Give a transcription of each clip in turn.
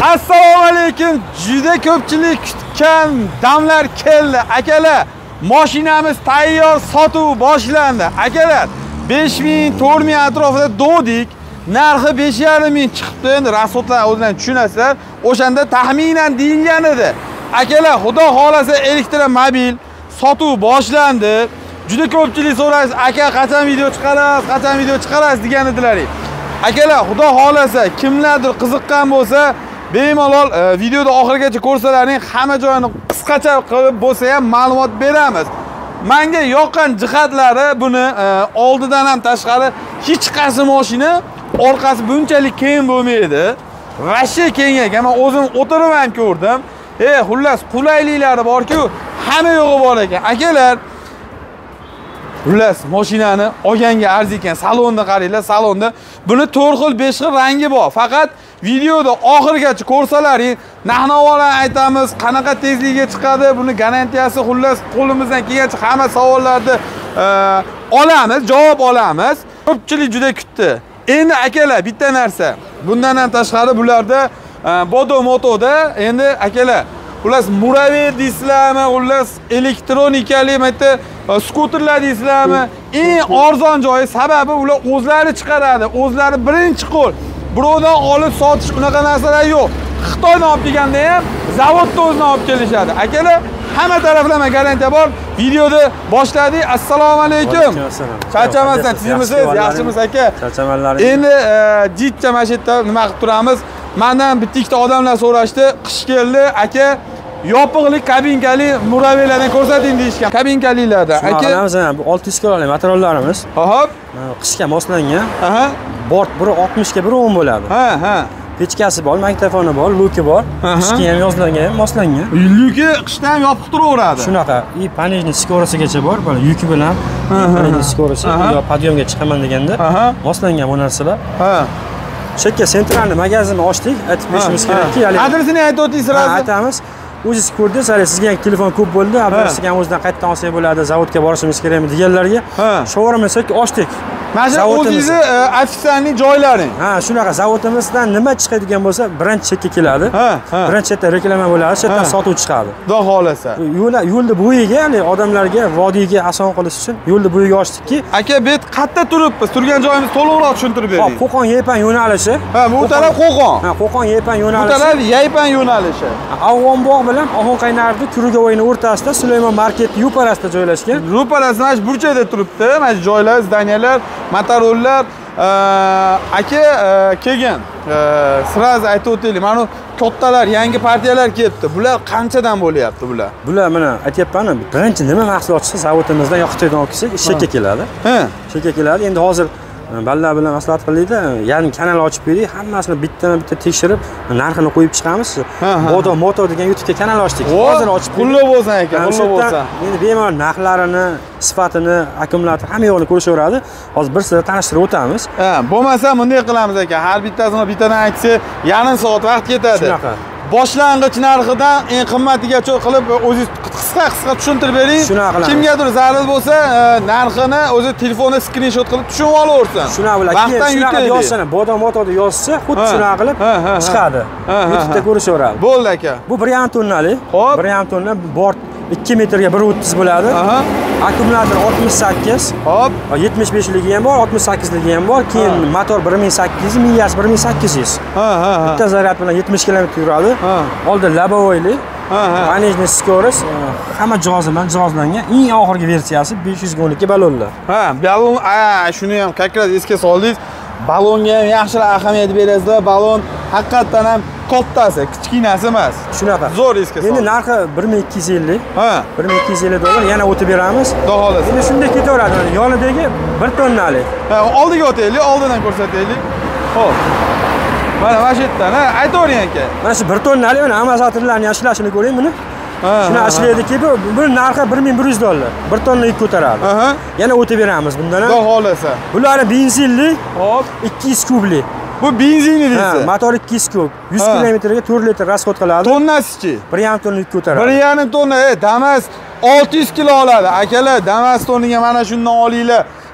Assalomu alaykum. Juda ko'pchilik kutgan damlar keldi. Akalar, mashinamiz tayyor, sotuv boshlandi. Akalar, 5000, 4000 atrofida do'dik. Narxi 5500 chiqibdi. Endi rasxodlar o'zingizlar tushunasizlar. O'shanda taxminan deyilgan edi. Akalar, xudo xolasa elektromobil sotuv boshlandi. Juda ko'pchilik so'raysiz, aka qachon video chiqarasiz, qachon video chiqarasiz degan edilaring. Akalar, xudo xolasa kimlardir qiziqqan bo'lsa, bemalol videoda oxirigacha ko'rsalaring, hamma joyini qisqacha qilib bo'lsa ham ma'lumot beramiz. Menga yoqqan jihatlari buni oldidan ham tashqari hech qaysi mashina orqasi bunchalik keng bo'lmaydi. Vashi keng ekan. Men o'zim o'tirib ham ko'rdim. Xullas qulayliklari bor-ku, hamma yo'g'i bor ekan. Akalar, xullas mashinani olganga arzigan. Salonni qaranglar, salonda buni 4 xil, 5 xil rangi bor. Faqat videoda oxirigacha ko'rsalaring, narx-navolarni aytamiz, qanaqa tezlikka chiqadi, buni garantiyasi, xullas qo'limizdan kelgancha hamma savollarni olamiz, javob olamiz. Ko'pchilik juda kutdi. Endi akalar, bitta narsa. Bundan ham tashqari bularda Bodo Motoda endi akalar, xullas muraviy deysizlarmi, xullas elektronikali mayta skuterlar deysizlarmi, eng arzon joyi sababi ular o'zlari chiqaradi, o'zlari birinchi qo'l. Birovdan olib sotish unaqa narsalar yo'q. Xitoydan olib kelganda ham zavoddan o'zini olib kelishadi. Akalar, hamma taraflama garantiya bor. Videoni boshladik. Assalomu alaykum. Charchamasdan, tizimsiz, yaxshimiz aka? Charchamanlaringiz. Endi jidcha mana shu yerda nima qilib turamiz? Mendan bitta odamlar so'rashdi, qish keldi, aka yopiqlik kabinkali muraviylardan ko'rsating deyishgan. Kabinkalilarda. Aka, bu 600 kiloli materiallarimiz. Hop. Qishga moslangan. Aha. Bort biri 60 ga biri 10 bo'ladi. Ha. Pechkasi bor, magnitofoni bor, luki bor. Qishga ham yozilgan, moslangan. Luki qishdan yopiq turaveradi. Shunaqa. И panejni skorasigacha bor, mana yuki bilan panejni skorasi yo podyomga chiqaman deganda moslangan bu narsalar. Ha. Chekka sentralni magazinni ochdik, aytib berishimiz kerakki, adresini aytib o'ting sirasi. Aytamiz. O'zingiz ko'rdingiz, sizga ham telefon ko'p bo'ldi, sizga ham o'zidan qaytadan olsak bo'ladi, zavodga borishimiz kerakmi deganlarga showroomimizni ochdik. Mana o'zingizni ofitsialniy joylaring. Shunaqa zavodimizdan nima chiqadigan bo'lsa, birinchi chetga keladi. Birinchi chetda reklama bo'ladi, chetdan sotuv chiqadi. Xudo xolasa. Yo'lni bo'yiga, ya'ni odamlarga vodiyga oson qilish uchun yo'lni bo'yiga ochdikki. Aka, bet qayerda turibmiz? Turgan joyimiz to'liqroq tushuntirib bering. Qo'qon Yaypan yo'nalishi. Bu taraf Qo'qon. Qo'qon Yaypan yo'nalishi. Bu taraf Yaypan yo'nalishi. Afg'onbog' bilan Oxonqaynarni Kurugovoyning o'rtasida Sulaymon market yuparasida joylashgan. Yuparasida mana shu burchakda turibdi. Mana shu joylar, zdaniyalar, motorollar. Aka kelgan. Siz aytib o'taylik. Mana kattalar, yangi partiyalar kelibdi. Bular qanchadan bo'lyapti bular? Bular mana aytyapman, birinchi nima mahsulot chiqsa zavodimizdan yo Xitoydan olib kelsak, ishga keladi. Ishga keladi. Endi hozir ballar bilan maslahat qildik-da, ya'ni kanal ochib berdik, hammasini bitta tekshirib, narxini qo'yib chiqamiz. Bodo Moto degan YouTube'ga kanal ochdik. Hozir ochib qulluq bo'lsin ekan, qulluq bo'lsin. Endi bemalol narxlarini, sifatini, akkumulyator hamma yo'qni ko'rishaveradi. Hozir bir sizga tanishtirib o'tamiz. Bo'lmasa bunday qilamiz ekan. Har bittasini bittadan aytsa, yarim soat vaqt ketadi. Shunaqa. Boshlang'ich narxidan eng qimmatigacha qilib o'zingiz qisqa tushuntirib bering. Kimgadir zarur bo'lsa, narxini o'zi telefonda skrinshot qilib tushunib olaversin. Shunaqa bilan vaqtdan yutadi. Yozsana, Bodo Motoda yozsa, xuddi shunaqa qilib chiqadi. YouTube'da ko'rishaveradi. Bo'ldi aka. Bu 1,5 tonnali. 1,5 tonna bort 2 metrga 1.30 bo'ladi. Akkumulyator 68. Hop. 75ligi ham bor, 68ligi ham bor. Keyin motor 1800, miyasi 1800. Bitta zaryad bilan 70 km yuradi. Oldin labovoyli. Panejni skoras hamma jihozlar jihozlangan. Eng oxirgi versiyasi 512 ballonlar. Ballon, shuni ham kakras esga soldingiz. Ballonga ham yaxshiroq ahamiyat berasizlar. Ballon haqiqatan ham kattasi, kichkinasi emas. Shunaqa. Zo'r esga soldingiz. Endi narxi 1250. $1250 yana o'tib beramiz. Xudo xolasa. Endi shunday ketaveradi. Yonidagi 1 tonnali. Oldiga o'taylik, oldidan ko'rsataylik. Xo'p. Mana shu yerdan, aytavering aka. Mana shu 1 tonnali, mana amortizatorlarni ishlashini ko'ring buni. Shuni ashlaydi-ki, bu narxi $1100. 1 tonna yuk ko'taradi. Yana o'tib beramiz bundan ham. Xudo xolasa. Bular benzinli, hop, 200 kubli. Bu benzinli deysiz. Motor 200 kub. 100 kilometrga 4 litr rasxod qiladi. Tonnasichi? 1,5 tonna yuk ko'taradi. 1,5 tonna, Damas 600 kilo oladi. Akalar, Damas tonniga mana shundan olinglar.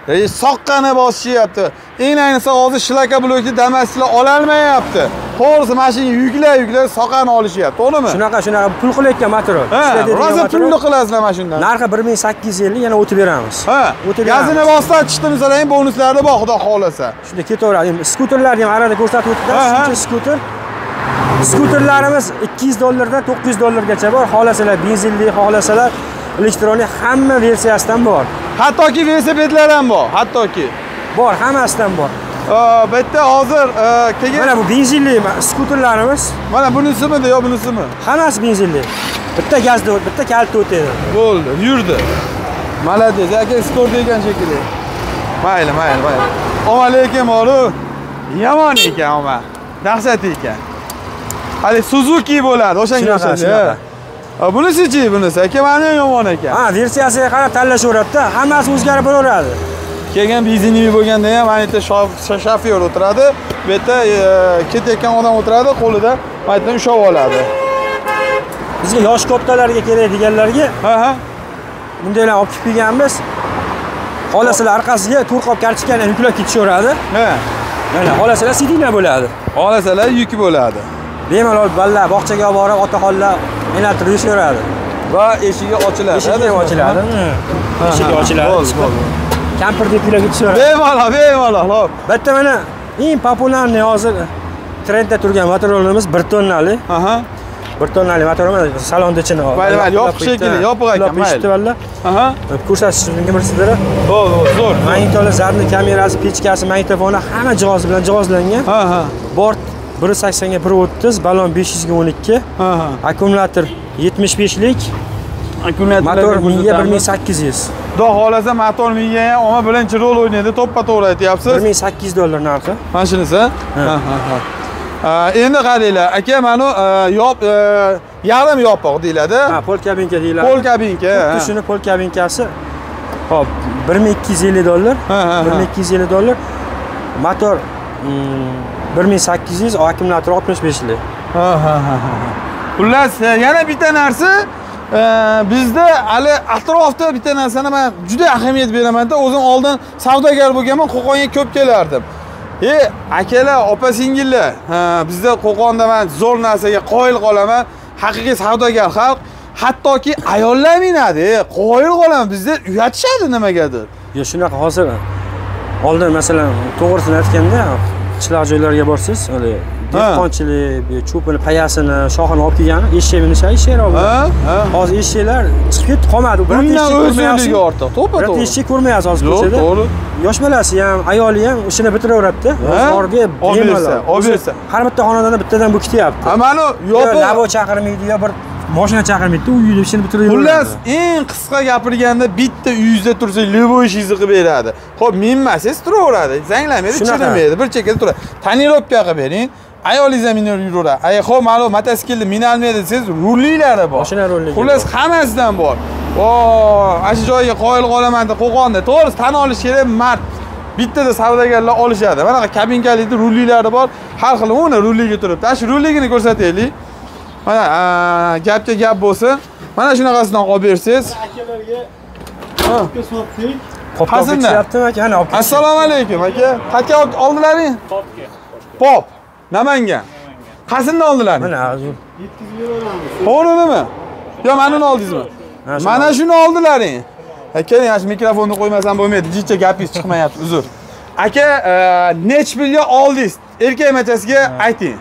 Soqqani bosishyapti. Eng ayniqsa hozir shlaka blokni damaslar ola olmayapti. To'g'risi mashina yuklab soqqani olishyapti, to'g'rimi? Shunaqa pul qilayotgan motor. Rosa pulni qilasizlar mashinadan. Narxi 1850, yana o'tib beramiz. Gazini boslatishdi, masalan, bonuslarni bor, xudo xolasa. Shunda ketaveradi. Skuterlarni ham arada ko'rsatib o'tibdi. Shuncha skuter. Skuterlarimiz $200 dan $900 bor. Xolasalar benzinli, xolasalar elektronik hamma versiyasidan bor. Hattoki velosipedlar ham bor, hattoki. Bor, hammasidan bor. Bu yerda hozir kelgan mana bu benzinli skuterlarimiz. Mana bunisimi yo bunisimi? Hammasi benzinli. Bitta gazda, bitta kalitda o'tadi. Bo'ldi, yurdi. Malades, aka skor degan shekilli. Mayli. Lekin moru yomon ekan, ama. Dahshat ekan. Hali Suzuki bo'ladi, o'shanga o'xshaydi. Bunisi-chi, bunisi. Aka meni yomon ekan. Versiyasiga qarab tanlashaveradi-da, hammasi o'zgarib boraveradi. Kelgan benzinli bo'lganda ham mana yerda shofyor o'tiradi, bu yerda ketayotgan odam o'tiradi, qo'lida mana yerdan ushlab oladi. Bizga yosh kattalarga kerak deganlarga, bundaylar olib kelib kelganmiz. Xolasalar orqasiga to'rqop kartochkani yuklab ketishaveradi. Mana xolasalar sidinglar bo'ladi. Xolasalar yuk bo'ladi. Bemalol balla bog'chaga olib borib, otaxonlar aylantirib yuraveradi. Va eshigi ochiladi. Eshigi ochiladi. Eshigi ochiladi. Kamper deb yuklab ketishaveradi. Bemalol. Bitta mana eng populyarniy hozir trendda turgan motorlarimiz 1 tonnali. 1 tonnali motorimiz salonda ichini. Mayli, yopiq shekilli, yopiq ekan, mayli. Ko'rsatishimga birsizlar. Zo'r. Monitorlar, zarni kamerasi, pechkasi, magnitofoni hamma jihoz bilan jihozlangan. Bort 1.80 ga 1.30, balon 500 ga 12. Akkumulyator 75lik. Motor 1800. Xudo xolasa motor menga ham omma birinchi rol o'ynaydi, to'ppa-to'g'ri aytyapsiz. $1800 narxi. Mana shunisi? Endi qaranglar, aka, mana yarim yopiq deyiladi. Pol kabinka deyiladi. Pol kabinka. Xuddi shuni pol kabinkasi. Hop, $1250. $1250. Motor 1800, akkumulyator 65lik. Xullas, yana bitta narsa, bizda hali atrofda bitta narsani men juda ahamiyat beraman-da. O'zim oldin savdogar bo'lganman, Qo'qonga ko'p kelardim. Akalar, opa-singillar, bizda Qo'qonda men zo'r narsaga qoyil qolaman. Haqiqiy savdogar xalq, hattoki ayollar minadi, qoyil qolaman. Bizda uyatishadi nimagadir. Yo, shunaqa hozir oldin masalan to'g'risini aytganda, qishloq joylarga borsiz, hali dehqonchilik, cho'pini, payasini, shoxini olib kelgani, eshak minishi eshaklar. Hozir eshaklar chiqib ketib qolmadi. Bundan o'zligi ortiq. To'ppa-to'g'ri. Eshak ko'rmayapsiz hozir ko'chada. To'g'ri. Yosh bolasi ham, ayoli ham ishini bitiraveradi-da. Bozorga olib har bitta xonadonda bittadan bu ketyapti. Mana yopiq labo chaqirmaydi, yo bir mashina chaqirmaydi, u uyda ishini bitiraveradi. Xullas, eng qisqa gapirganda bitta uyingizda tursa, lebo ishingizni qilib beradi. Xo'p, minmasiz turaveradi. Zanglamaydi, chirmaydi, bir chekkada turadi. Tonirovka qilib bering. Ayolingiz ham minib yuraveradi. Xo'p, ma'lum mototsiklni minolmaydi desangiz, rullilari bor. Mashina rulligi. Xullas, hammasidan bor. Ashi joyga qoyil qolaman deb Qo'qonda, to'g'risi tan olish kerak, mard. Bittada savdogarlar olishadi. Mana kabinkalikda rullilari bor. Har xil uni rulliga turibdi. Ashi rulligini ko'rsataylik. Mana gapga gap bo'lsin. Mana shunaqasidan olib bersangiz. Akalarga sotdik. Qasinda? Assalomu alaykum aka. Qayerga oldilaring? Popga. Pop. Namangan. Qasinda oldilaring? Mana hozir. Yetkazib beramiz. To'g'rimi? Yo, menini oldingizmi? Mana shuni oldilaring. Aka, yana mikrofonni qo'ymasam bo'lmaydi. Jicha gapingiz chiqmayapti, uzr. Aka, nech pulga oldingiz? Erkak machasiga ayting.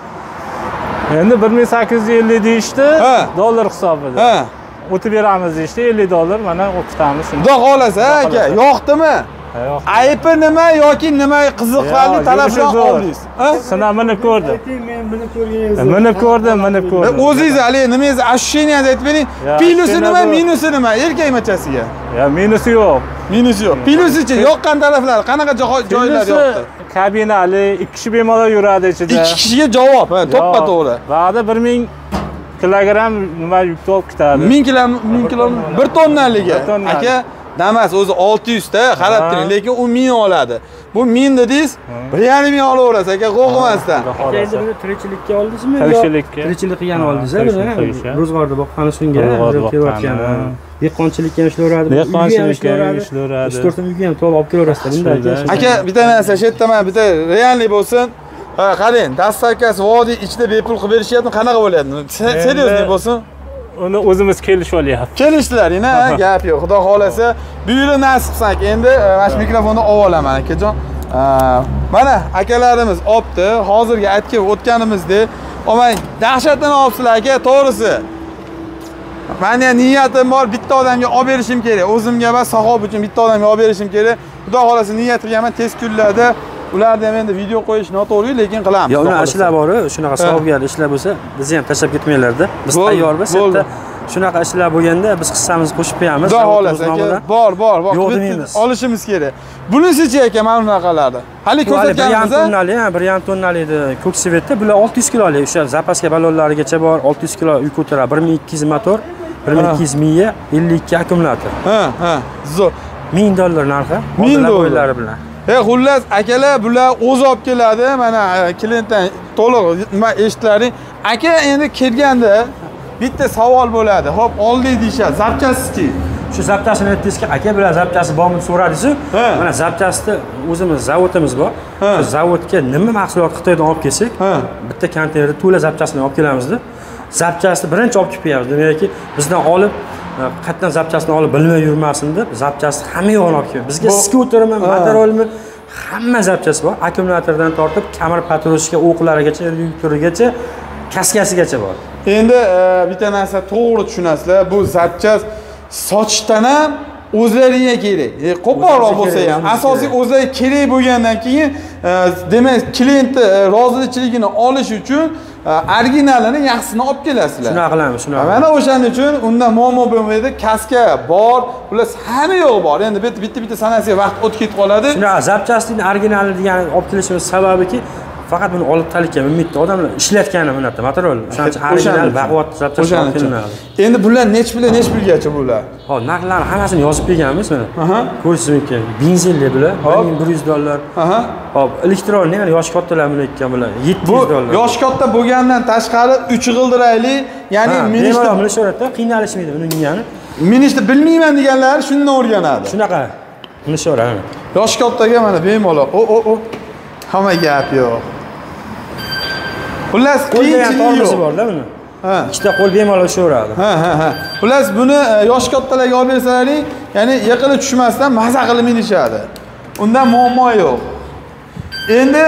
Endi 1850 deyishdi, dollar hisobida. O'tib beramiz deyishdi, $50, mana o'qitamiz. Xudo xolasa, aka, yoqdimi? Aybi nima yoki nima qiziqarli talab bilan oldingiz? Sinamini ko'rdim. Men buni ko'rganingiz. Minib ko'rdim. O'zingiz hali nimangiz ощущениyangizni aytib bering. Plusi nima, minusi nima erkak machasiga? Ya, minusi yo'q. Minusi yo'q. Plusichi yoqqan taraflar, qanaqa joylar yoqdi? Kabinali, 2 kishi bemalol yuradi ichida. 2 kishiga javob, to'ppa-to'g'ri. Vaqti 1000 kilogramm nima yuk olib ketadi. 1000 kilogramm 1 tonnaligi. Aka, damas o'zi 600 ta, qarab turing, lekin u 1000 oladi. Bu Bu 1000 dedingiz, 1,5 ming olaverasiz aka, qo'rqmasdan. Aka endi buni tirikchilikka oldingizmi? Tirikchilikka. Tirikchilik qilgan oldingizmi buni? Ro'zg'orda boqqani shunga kelayotgan. Dehqonchilikka ham ishlaveradi. Dehqonchilikka ham ishlaveradi. 3-4 uyga ham to'g'ri olib kelaverasizlar bunda aka. Aka, bitta narsa, shu yerda mana bitta reallik bo'lsin. Ha, qarang, dastavkasi vodiy ichida bepul qilib berishyapti, qanaqa bo'lyapti? Seriyozlik bo'lsin. Uni o'zimiz kelishib olyapmiz. Kelishdilar-yana, gap yo'q. Xudo xolasa, bu yili nasib qilsak, endi mana shu mikrofonni olib olaman akajon. Mana akalarimiz olibdi. Hozirgi aytib o'tganimizdek, omang dahshatdan olibsizlar aka, to'g'risi. Meni niyatim bor, bitta odamga olib berishim kerak. O'zimga emas, sahob uchun bitta odamga olib berishim kerak. Xudo xolasa niyat qilganman, tez kunlarda ularni ham endi video qo'yish noto'g'ri, lekin qilamiz. Yo, ular ishlar bor, shunaqa savobgar ishlar bo'lsa, bizni ham tashlab ketmanglar-da. Biz tayyormiz. Shunaqa ishlar bo'lganda biz hissamizni qo'shib qo'yamiz. Xudo xolasa aka, bor. Olishimiz kerak. Bunisi-chi aka, mana bunaqalarni. Hali ko'rsatganmiz, 1,5 tonnalik ko'k svetda bular 600 kilolik, o'sha zapaska ballonlarigacha bor, 600 kilo yuk ko'taradi. 1200 motor, 1200 miya, 52 akkumulyator. Ha, zo'r. $1000 narxi. $1000 bilan. Xullas akalar bular o'zi olib keladi. Mana klientdan to'liq nima eshitlaring. Aka endi kelganda bitta savol bo'ladi. Xo'p, oldik deyshadi. Zapchastchi. Shu zapchasini aytdingizki, aka bular zapchasi bormi so'radingiz-ku. Mana zapchasni o'zimiz zavodimiz bor. Shu zavodga nima mahsulot Xitoydan olib kelsak, bitta konteynerda to'la zapchasini olib kelamiz-da. Zapchasni birinchi olib kelib qo'yamiz. Demakki, bizdan olib qayerdan zapchasini olib bilmay yurmasin deb, zapchasni hamma yo'g'ini olib kelib. Bizga skutermi, motorolmi, hamma zapchasi bor. Akkumulyatordan tortib, kamera patroshka, o'qlarigacha, yukurigacha, kaskasigacha bor. Endi bitta narsa to'g'ri tushunasizlar. Bu zapchas sochishdan ham o'zlariga kerak. Qo'polroq bo'lsa ham, asosiy o'zlariga kerak bo'lgandan keyin, demak, klientni rozilichiligini olish uchun originalini yaxshisini olib kelasizlar. Shuna qilamiz, shuna. Mana o'shaning uchun unda muammo bo'lmaydi. Kaska bor, bular hamma yo'q bor. Endi bitta sanasiga vaqt o'tib ketib qoladi. Shuna zapchasning originali degan olib kelishimiz sababiki faqat buni olib talikka umidda odamlar ishlatgani bunaqada material. O'shaning uchun original baquvvat zapchas olib kelinadi. Endi bular nech pulgacha bular? Hop, narxlarni hammasini yozib qo'yganmiz mana. Ko'rishingiz mumkin. Benzinli bular $1100. Hop, elektron nima yosh kattalar buni aytgan bular $700. Yosh katta bo'lgandan tashqari 3 g'ildirayli, ya'ni minishda qiynalishmaydi buni mingani. Minishda bilmayman deganlar shundan o'rganadi. Shunaqa. Minishora. Yosh kattaga mana bemalol. Hamma gap yo'q. Xullas, qiyinchiligi yo'q. Bor-da buni. Ikkita qo'l bemalol ushaveradi. Ha. Xullas, buni yosh kattalarga olib bersalaring, ya'ni yiqilib tushmasdan maza qilib minishadi. Undan muammo yo'q. Endi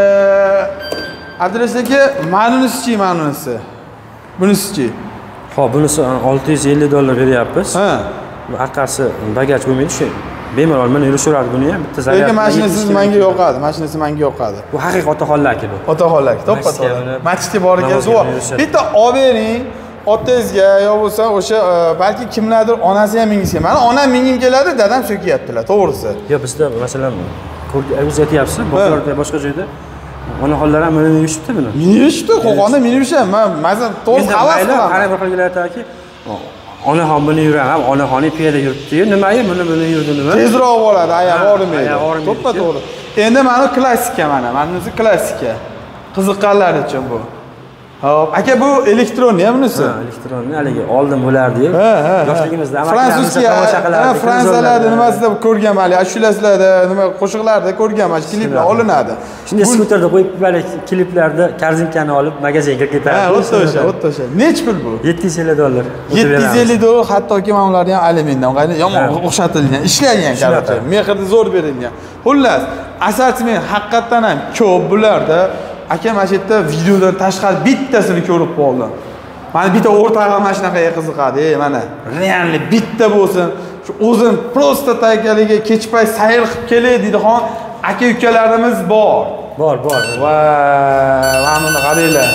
Abdulaziz aka, ma'nunisi. Bunisi-chi? Xo'p, bunisi $650 beryapmiz. Bu orqasi bagaj bo'lmaydi shu. Bemalol mana yurishaveradi buni ham bitta zaryad. Lekin mashinasi menga yoqadi. Bu haqiqiy otaxonlarki bu. Otaxonlar, to'ppa-to'g'ri. Masjidga bor ekan, zo'r. Bitta olib bering, otangizga yo bo'lsa o'sha balki kimlardir onasi ham mingizga. Mana onam mingim keladi, dadam so'kiyaptilar, to'g'risi. Yo, bizda masalan o'zingiz aytyapsiz, bozorda boshqa joyda onaxonlar ham minib yurishibdi buni. Minib yurishibdi, Qo'qonda minib yurishadi. Men masalan to'g'ri havas qilaman. Qarang bir xilga aytadiki, onaxon buni yuraman, onaxoni piyoda yuribdi-yu, nimaga buni yurdi nima? Tezroq bo'ladi, aya bormaydi. To'ppa-to'g'ri. Endi mana klassika mana, bunisi klassika. Qiziqqanlar uchun bu. Hop, aka bu elektron ya bunisi? Elektronni haligi oldin bo'lardi-yu. Yoshligimizda fransuzcha tomosha qilardik. Fransiyalarda nimasida ko'rgan hali, ashulalarda, nima qo'shiqlarda ko'rgan, mana kliplar olinadi. Shunday skuterda qo'yib balik kliplarda korzinkani olib magazinga ketardi. O'tda o'sha. Nech pul bu? $750. $750, hattoki mana ularni ham alyumindan, yomon o'xshatilgan, ishlagan qaror. Mehrni zo'r berilgan. Xullas, assortiment haqiqatan ham ko'p bularda. Aka mana shu yerda videolar tashqari bittasini ko'rib qoldim. Mana bitta o'rtog'im mana shunaqaga qiziqadi. Mana realni bitta bo'lsin. Shu o'zim prosta taygaliga kechpay sayr qilib kelay deydigan aka-ukalarimiz bor. Bor. Va, mana buni qaranglar.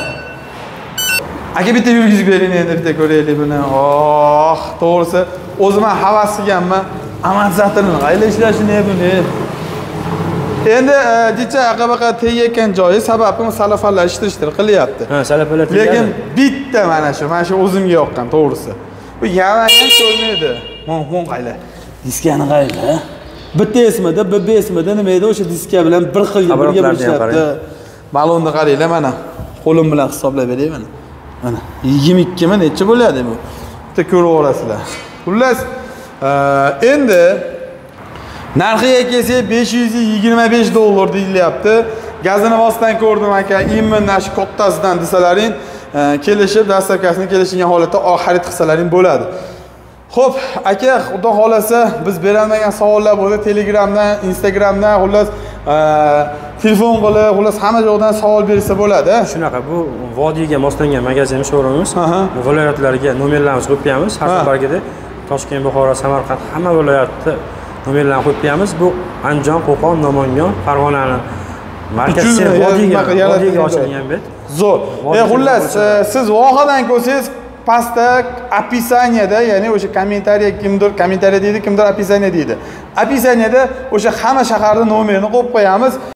Aka bitta yurgizib bering endi bitta ko'raylik buni. To'g'risi o'zim ham havas qilganman. Amal zatini qayerda ishlashini buni. Endi decha aqabaqa tegayotgan joyi sababi salafalar ishtirishtir qilyapti. Salafalar tegadi. Lekin bitta mana shu o'zimga yoqqan, to'g'risi. Bu yaman ham ko'rmaydi. Mon qayla. Diskani qayla. bitta esmida, BB esmida nima edi o'sha diska bilan bir xilga birga bo'lishyapti. Balonni qaranglar mana. Qo'lim bilan hisoblab beray mana. Mana 22 mi necha bo'ladi bu? Bitta ko'rib olasizlar. Xullas, endi narxiga kelsak $525 deyilyapti. Gazini vosdan ko'rdim aka, imminni shu kattasidan desalaring, kelishib dastavkasini kelishgan holatda xarid qilsalaring bo'ladi. Xo'p, aka, xudo xolasa biz berilmagan savollar bo'lsa, Telegramdan, Instagramdan, xullas telefon qilib, xullas hamma joydan savol bersa bo'ladi. Shunaqa, bu vodiyga moslangan magazin showroomimiz. Viloyatlarga nomerlarimizni qo'yib qo'yamiz. Har safargida Toshkent, Buxoro, Samarqand hamma viloyatda nomerlarni qo'yib qo'yamiz. Bu Andijon, Qo'qon, Namangan, Farg'onani markasi vodiyga ochilgan bet. Zo'r. Xullas, siz vohadan ko'rsangiz pastda описаниеda, ya'ni o'sha kommentariya deydi, kimdir описание deydi. Описаниеda o'sha hamma shaharning nomerini qo'yib qo'yamiz.